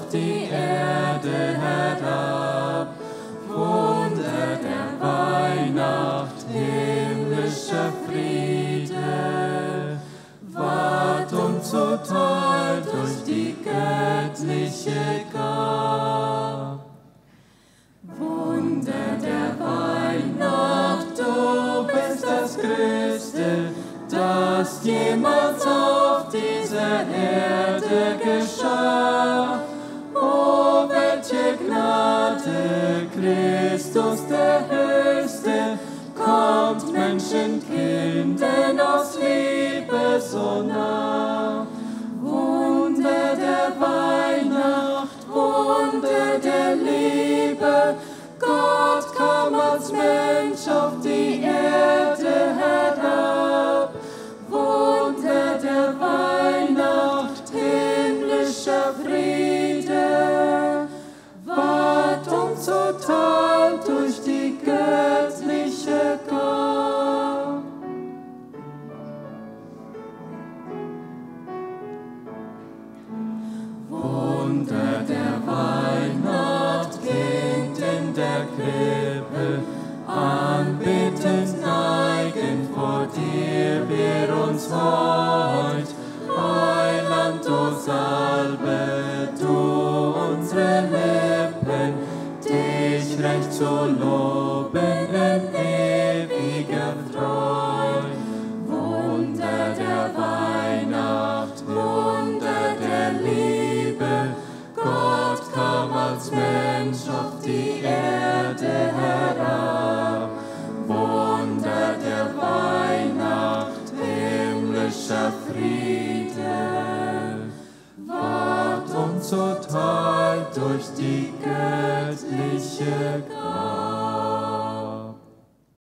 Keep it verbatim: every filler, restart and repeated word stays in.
die Erde herab. Wunder der Weihnacht, himmlischer Friede, ward uns zuteil durch die göttliche Gabe. Wunder der Weihnacht, du bist das Größte, das jemals auf dieser Erde geschah. O welche Gnade, Christus der Höchste, kommt Menschenkindern aus Liebe so nah. Wunder der Weihnacht, Wunder der Liebe, Gott kam als Mensch auf die Erde herab. Wunder der Weihnacht, himmlischer Friede, ward uns zuteil durch die göttliche Gabe. Wunder der Weihnacht, Kind in der Krippe, anbetend neigen vor dir wir uns heut. Heiland, o salbe du unsere Lippen, dich recht zu loben in ewiger Freude. Wunder der Weihnacht, Wunder der Liebe, Gott kam als Mensch auf die Erde herab. Wunder der Weihnacht, himmlischer Friede, ward uns zuteil durch die göttliche Gabe.